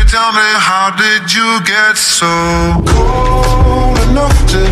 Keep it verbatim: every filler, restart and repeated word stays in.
tell me, how did you get so cold enough to